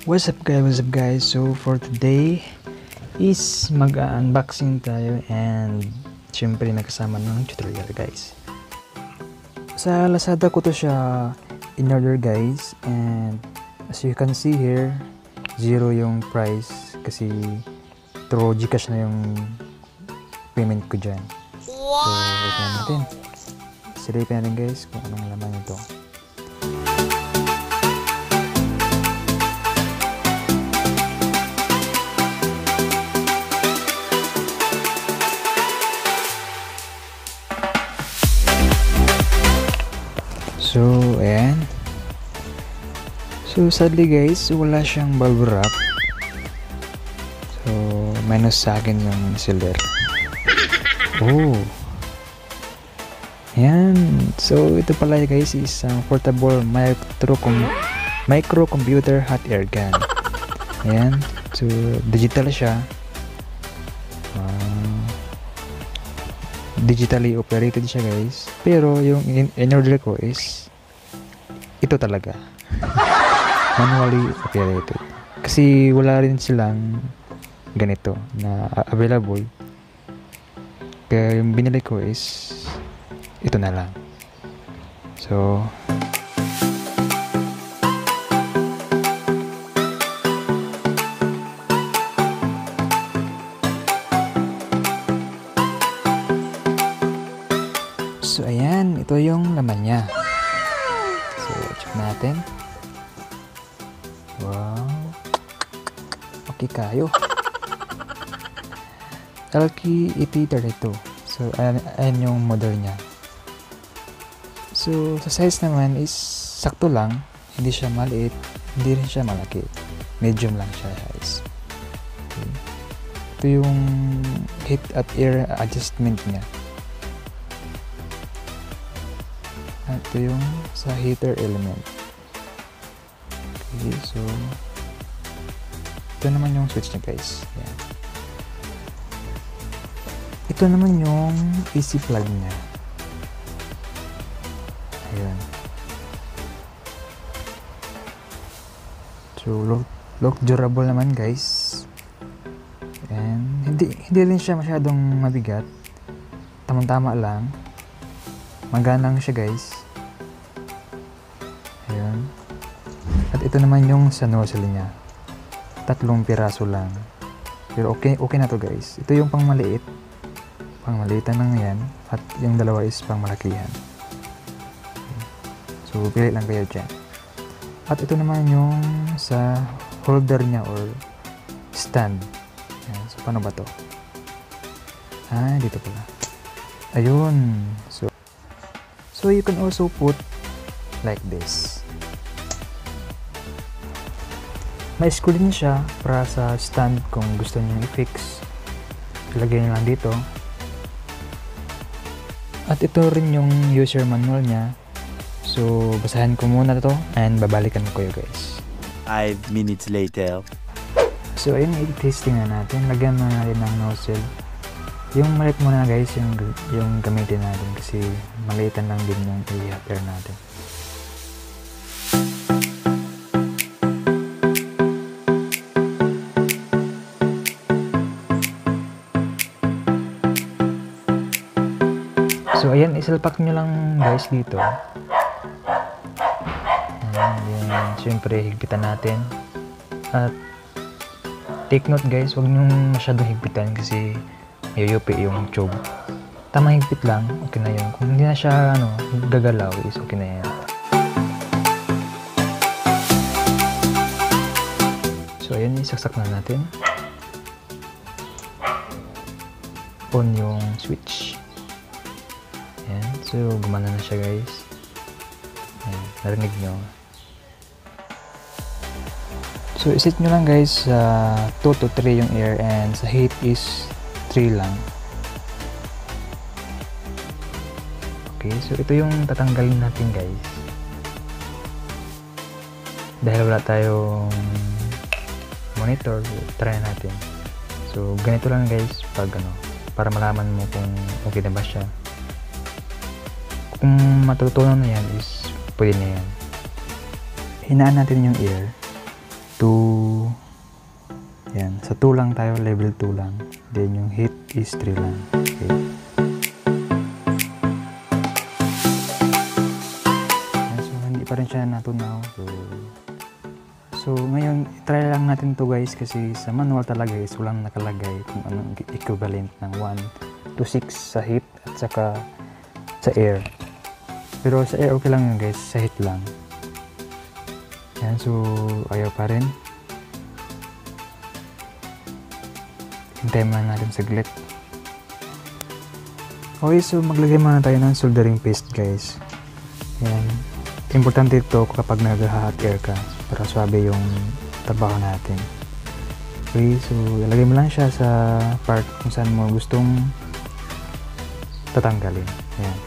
What's up guys? So for today is mag-unboxing tayo and syempre nakasama ng tutorial guys. Sa Lazada ko to siya in-order guys, and as you can see here, zero yung price kasi through Gcash na yung payment ko dyan. So wait na natin. Silipin natin guys kung anong laman nito. So, ayan. So, sadly guys, wala siyang bubble wrap. So, minus sa akin yung silver. Oh. Ayan. So, ito pala guys is portable microcomputer hot air gun. Ayan. So, digital siya. Digitally operated siya guys, pero yung in-order ko is ito talaga manually operated kasi wala rin silang ganito na available, kaya yung binili ko is ito na lang. So So, ayan. Ito yung laman niya. So, check natin. Wow. Okay kayo. LK8032. So, ayan yung model niya. So, sa size naman is sakto lang. Hindi siya maliit. Hindi rin siya malaki. Medium lang siya guys. Okay. Ito yung heat at air adjustment niya. Ito yung sa heater element. Okay, so ito naman yung switch niya guys. Yan. Ito naman yung AC plug niya. Ayan. So look durable naman guys. And hindi rin siya masyadong mabigat. Tamang-tama lang. Magana lang siya guys. Ayan. At ito naman yung sa nozzle niya. 3 piraso lang. Pero okay na to guys. Ito yung pang maliit. Pang maliitan lang yan. At yung dalawa is pang malakihan. Okay. So pili lang kayo dyan. At ito naman yung sa holder niya or stand. Ayan. So paano ba to? Dito pala. Ayun. So you can also put like this. May screw din siya para sa stand kung gusto niyo i-fix. Ilagay niyo lang dito. At ito rin yung user manual niya. So basahin ko muna to and babalikan ko kayo guys. 5 minutes later. So ayun, i-testing na natin. Lagyan na natin ng nozzle. Yung maliit muna guys yung gamitin natin kasi maliitan lang din yung i-hot air natin. So ayan, isalpak nyo lang guys dito. Ayan, syempre higpitan natin. At take note guys, huwag nyo masyadong higpitan kasi yuyupi yung tube. Tamang higpit lang, okay na yun. Kung hindi na siya gagalaw is okay na yan. So ayan, isaksak na natin. On yung switch. Ayan, so gumana na siya guys. Ayan, narinig nyo. So iset nyo lang guys sa 2 to 3 yung air and sa heat is 3 lang. Okay, so ito yung tatanggalin natin guys. Dahil wala tayong monitor, try natin. So ganito lang guys pag para malaman mo kung okay na ba siya. Kung matutunan na yan is pwede na yan. Hinaan natin yung air to 2. Yan, sa 2 lang tayo, level 2 lang. Then yung heat is 3 lang. Okay. Yan, so hindi pa rin siya natunaw. So ngayon, try lang natin to guys kasi sa manual talaga is walang nakalagay kung anong equivalent ng 1 to 6 sa heat at saka sa air. Pero sa air okay lang yun guys, sa heat lang. Yan, so ayaw pa rin. Hintayin muna natin saglit. Okay, so maglagay muna tayo ng soldering paste guys. Yan. Importante ito kapag nag-hot air ka para swabe yung trabaho natin. Okay, so ilagay mo lang siya sa part kung saan mo gustong tatanggalin. Ayan.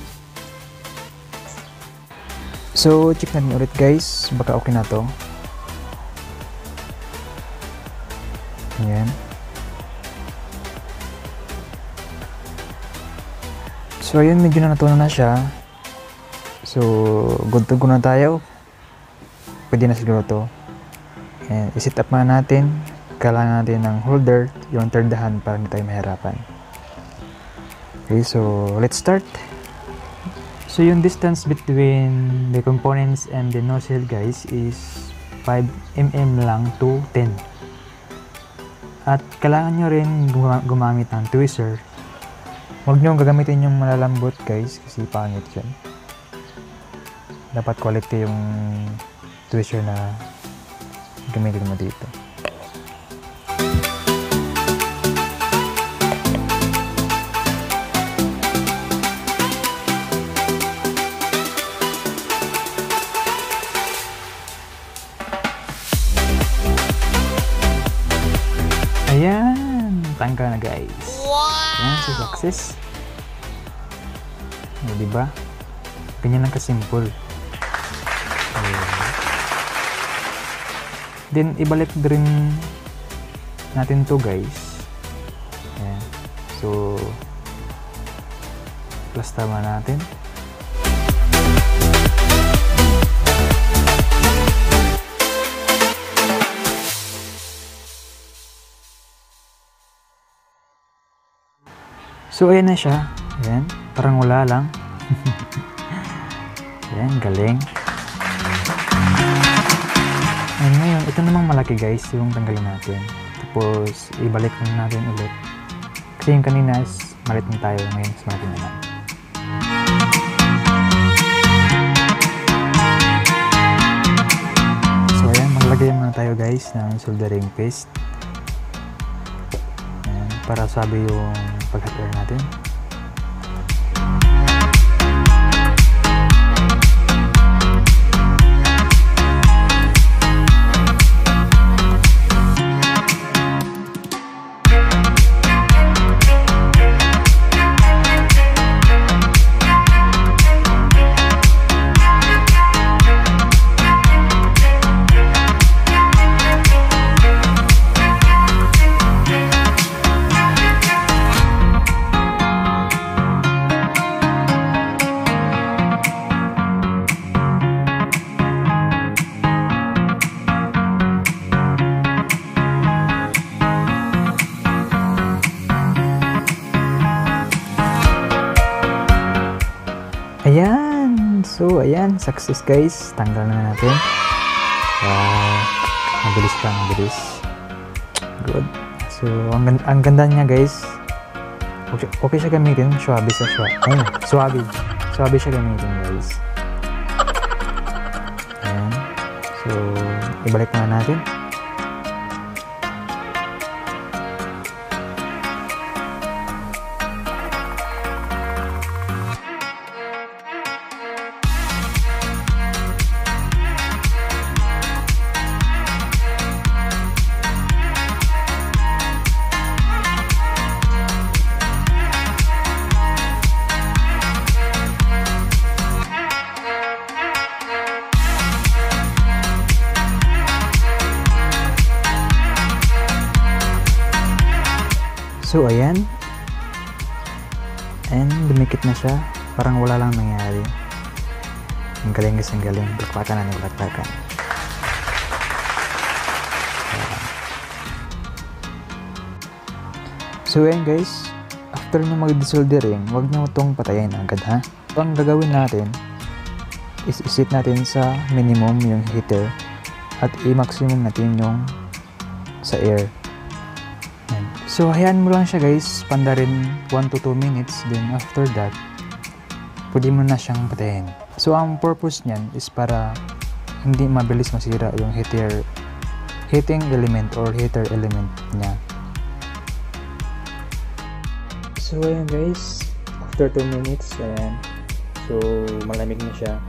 So check natin ulit guys, baka okay na to. Ayan. So ayun, medyo na natunan na siya. So, good to go na tayo. Pwede na siguro to. And i-set up muna natin. Kailangan natin ng holder, yung thirdahan para hindi tayo mahirapan. Okay, so let's start. So yung distance between the components and the nozzle guys is 5 mm lang to 10. At kailangan nyo rin gumamit ng tweezer. Huwag nyo gagamitin yung malalambot guys kasi pangit yan. Dapat quality yung tweezer na gamitin mo dito. Ayan, tanggal na guys. Wow! Ayan, so success. O, diba? Ganyan lang kasimple. Then ibalik din natin to guys. Ayan. So plus tama natin. So ayan na siya. Ayan, parang wala lang. Ayan, galing. And ngayon, ito namang malaki guys, yung tanggalin natin. Tapos, ibalik na natin ulit. Kasi yung kanina is malit na tayo, ngayon is malaki naman. So, ayan, maglagay muna tayo guys ng soldering paste. Ayan, para sabi yung pag-hot-air natin. Ayan! So, ayan. Success guys. Tanggal na natin. Mabilis pa, mabilis. Good. So, ang ganda niya guys. Okay siya gamitin. Swabe siya. Ayun, swabe. Swabe siya gamitin guys. Ayan. So, ibalik na natin. So, ayan. And, dumikit na siya. Parang wala lang nangyari. Ang galing guys, ang galing. Bakbakan na, bakbakan. So ayan guys, after nyo mag-desoldering, huwag nyo itong patayin agad ha. So ang gagawin natin is isit natin sa minimum yung heater at i-maximum natin yung sa air. Ayan. So hayaan mo lang siya guys, panda rin 1 to 2 minutes, then after that, pwede mo na siyang patayin. So ang purpose niyan is para hindi mabilis masira yung heating element or heater element niya. So ayan guys, after 2 minutes, ayan. So malamig na siya.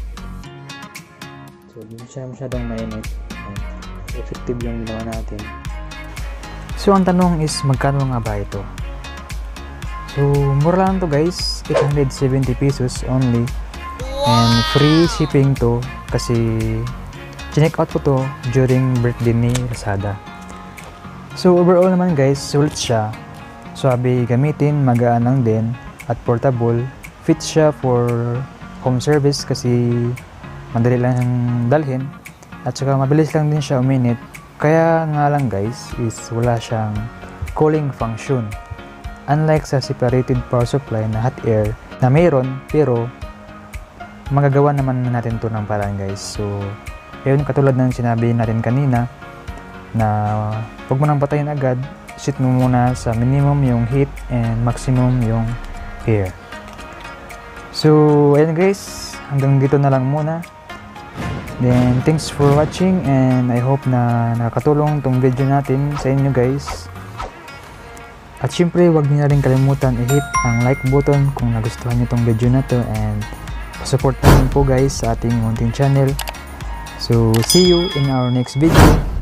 So hindi siya masyadong mainit. Ayan. Effective yung ginawa natin. So ang tanong is, magkano nga ba ito? So mura lang to guys, 870 pesos only. And free shipping to kasi chinek out ko to during birthday ni Lazada. So overall naman guys, sulit siya. Swabe gamitin, magaan lang din, at portable. Fit siya for home service kasi madali lang siyang dalhin, at saka mabilis lang din siya uminit. Kaya nga lang guys is wala siyang cooling function. Unlike sa separated power supply na hot air na mayroon, pero magagawa naman natin to ng paraan guys. So yun, katulad ng sinabi natin kanina na huwag mo nang patayin agad, set mo muna sa minimum yung heat and maximum yung air. So ayan guys, hanggang dito na lang muna. Then thanks for watching and I hope na nakakatulong tong video natin sa inyo guys. At syempre huwag niyo na rin kalimutan i-hit ang like button kung nagustuhan niyo tong video na to, and support natin po guys sa ating munting channel. So see you in our next video.